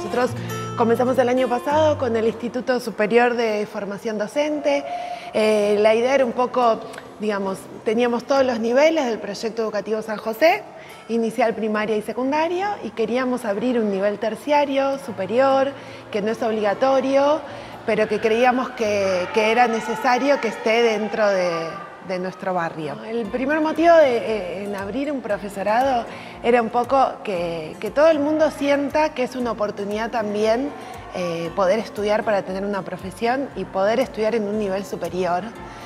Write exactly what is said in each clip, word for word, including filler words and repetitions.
Nosotros comenzamos el año pasado con el Instituto Superior de Formación Docente. Eh, la idea era un poco, digamos, teníamos todos los niveles del proyecto educativo San José, inicial, primaria y secundario, y queríamos abrir un nivel terciario, superior, que no es obligatorio, pero que creíamos que, que era necesario que esté dentro de, de nuestro barrio. El primer motivo de, en abrir un profesorado era un poco que, que todo el mundo sienta que es una oportunidad también eh, poder estudiar para tener una profesión y poder estudiar en un nivel superior.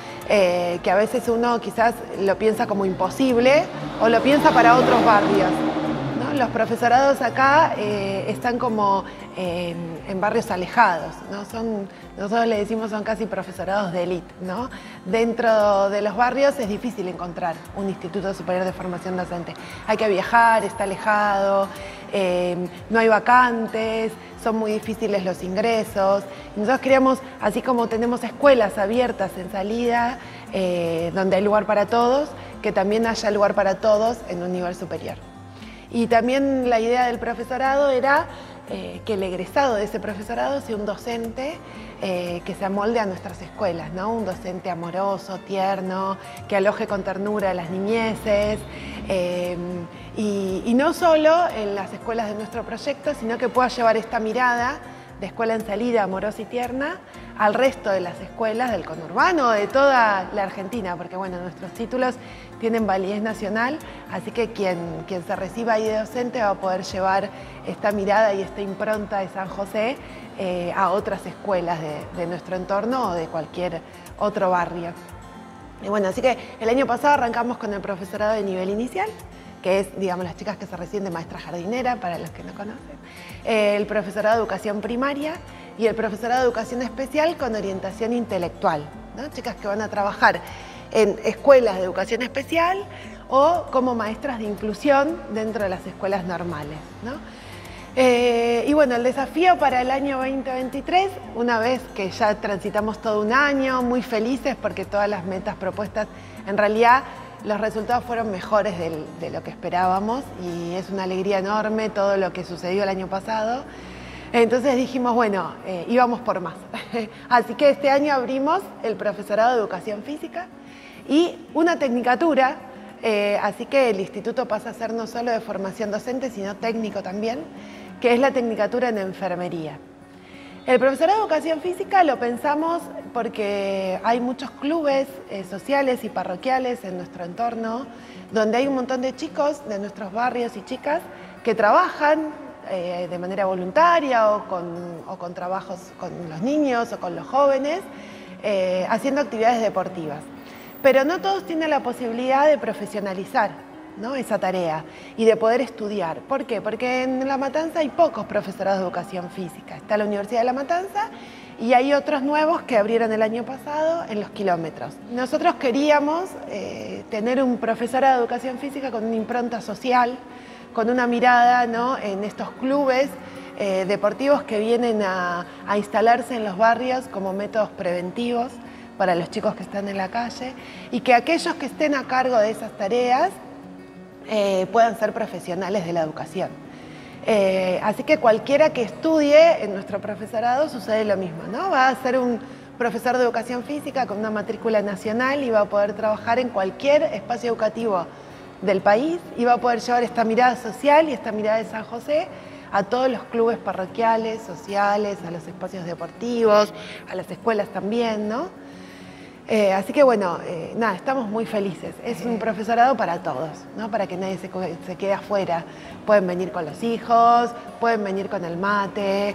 Eh, que a veces uno quizás lo piensa como imposible o lo piensa para otros barrios, ¿no? Los profesorados acá eh, están como eh, en, en barrios alejados, ¿no? Son, nosotros le decimos son casi profesorados de élite, ¿no? Dentro de los barrios es difícil encontrar un Instituto Superior de Formación Docente. Hay que viajar, está alejado, eh, no hay vacantes, son muy difíciles los ingresos. Nosotros queríamos, así como tenemos escuelas abiertas en salida, eh, donde hay lugar para todos, que también haya lugar para todos en un nivel superior. Y también la idea del profesorado era eh, que el egresado de ese profesorado sea un docente eh, que se amolde a nuestras escuelas, ¿no? Un docente amoroso, tierno, que aloje con ternura a las niñeces, eh, y, y no solo en las escuelas de nuestro proyecto, sino que pueda llevar esta mirada de escuela en salida amorosa y tierna al resto de las escuelas del conurbano, de toda la Argentina, porque bueno, nuestros títulos tienen validez nacional, así que quien, quien se reciba ahí de docente va a poder llevar esta mirada y esta impronta de San José eh, a otras escuelas de, de nuestro entorno o de cualquier otro barrio. Y bueno, así que el año pasado arrancamos con el profesorado de nivel inicial, que es, digamos, las chicas que se reciben de maestra jardinera, para los que no conocen, eh, el profesorado de educación primaria y el profesorado de educación especial con orientación intelectual, ¿no? Chicas que van a trabajar en escuelas de educación especial o como maestras de inclusión dentro de las escuelas normales, ¿no? Eh, y bueno, el desafío para el año veinte veintitrés, una vez que ya transitamos todo un año, muy felices porque todas las metas propuestas, en realidad los resultados fueron mejores del, de lo que esperábamos y es una alegría enorme todo lo que sucedió el año pasado. Entonces dijimos, bueno, eh, íbamos por más. Así que este año abrimos el profesorado de educación física y una tecnicatura, eh, así que el instituto pasa a ser no solo de formación docente, sino técnico también, que es la tecnicatura en enfermería. El profesorado de educación física lo pensamos porque hay muchos clubes eh, sociales y parroquiales en nuestro entorno, donde hay un montón de chicos de nuestros barrios y chicas que trabajan eh, de manera voluntaria o con, o con trabajos con los niños o con los jóvenes, eh, haciendo actividades deportivas. Pero no todos tienen la posibilidad de profesionalizar, ¿no? Esa tarea y de poder estudiar. ¿Por qué? Porque en La Matanza hay pocos profesorados de educación física. Está la Universidad de La Matanza y hay otros nuevos que abrieron el año pasado en Los Kilómetros. Nosotros queríamos eh, tener un profesorado de educación física con una impronta social, con una mirada, ¿no?, en estos clubes eh, deportivos que vienen a, a instalarse en los barrios como métodos preventivos para los chicos que están en la calle y que aquellos que estén a cargo de esas tareas Eh, puedan ser profesionales de la educación. Eh, así que cualquiera que estudie en nuestro profesorado sucede lo mismo, ¿no? Va a ser un profesor de educación física con una matrícula nacional y va a poder trabajar en cualquier espacio educativo del país y va a poder llevar esta mirada social y esta mirada de San José a todos los clubes parroquiales, sociales, a los espacios deportivos, a las escuelas también, ¿no? Eh, así que bueno, eh, nada, estamos muy felices. Es un profesorado para todos, ¿no? Para que nadie se, se quede afuera. Pueden venir con los hijos, pueden venir con el mate,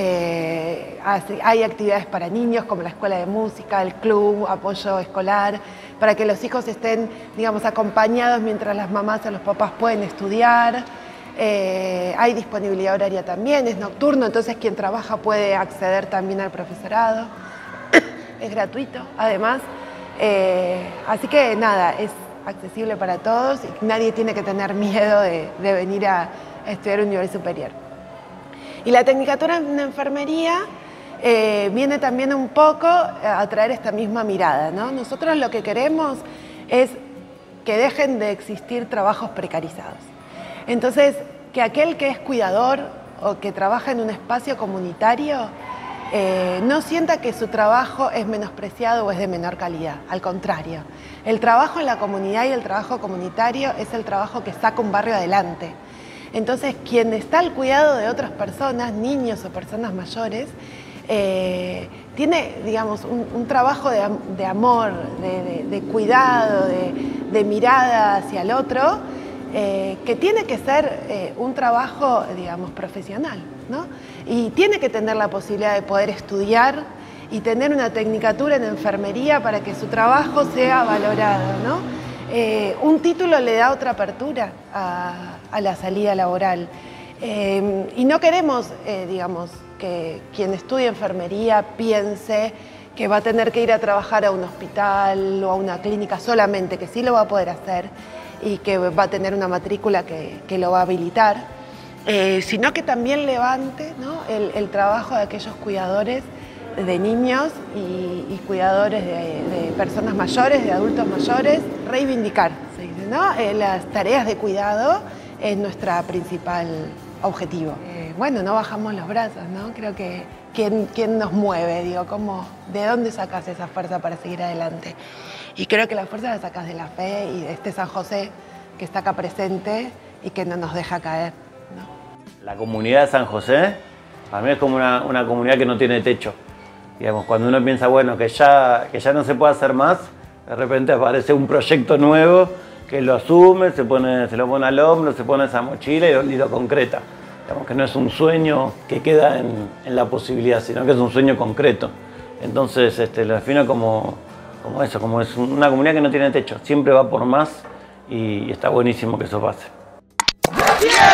eh, hay actividades para niños como la escuela de música, el club, apoyo escolar, para que los hijos estén, digamos, acompañados mientras las mamás o los papás pueden estudiar. Eh, hay disponibilidad horaria también, es nocturno, entonces quien trabaja puede acceder también al profesorado. Es gratuito, además, eh, así que nada, es accesible para todos y nadie tiene que tener miedo de, de venir a, a estudiar un nivel superior. Y la tecnicatura en enfermería eh, viene también un poco a traer esta misma mirada, ¿no? Nosotros lo que queremos es que dejen de existir trabajos precarizados. Entonces, que aquel que es cuidador o que trabaja en un espacio comunitario eh, no sienta que su trabajo es menospreciado o es de menor calidad. Al contrario, el trabajo en la comunidad y el trabajo comunitario es el trabajo que saca un barrio adelante. Entonces, quien está al cuidado de otras personas, niños o personas mayores, eh, tiene, digamos, un, un trabajo de, de amor, de, de, de cuidado, de, de mirada hacia el otro, eh, que tiene que ser eh, un trabajo, digamos, profesional, ¿no? Y tiene que tener la posibilidad de poder estudiar y tener una tecnicatura en enfermería para que su trabajo sea valorado, ¿no? Eh, un título le da otra apertura a, a la salida laboral. Eh, y no queremos, eh, digamos, que quien estudie enfermería piense que va a tener que ir a trabajar a un hospital o a una clínica solamente, que sí lo va a poder hacer y que va a tener una matrícula que, que lo va a habilitar, eh, sino que también levante, ¿no?, el, el trabajo de aquellos cuidadores de niños y, y cuidadores de, de personas mayores, de adultos mayores, reivindicar, se dice, ¿no? Eh, las tareas de cuidado es nuestra principal objetivo. Eh, bueno, no bajamos los brazos, ¿no? Creo que ¿quién, quién nos mueve? Digo, ¿cómo, ¿de dónde sacas esa fuerza para seguir adelante? Y creo que la fuerza la sacas de la fe y de este San José que está acá presente y que no nos deja caer, ¿no? La comunidad de San José, para mí es como una, una comunidad que no tiene techo. Digamos, cuando uno piensa, bueno, que ya, que ya no se puede hacer más, de repente aparece un proyecto nuevo que lo asume, se, pone, se lo pone al hombro, se pone esa mochila y lo, y lo concreta. Digamos que no es un sueño que queda en, en la posibilidad, sino que es un sueño concreto. Entonces este, lo defino como, como eso, como es una comunidad que no tiene techo, siempre va por más y, y está buenísimo que eso pase.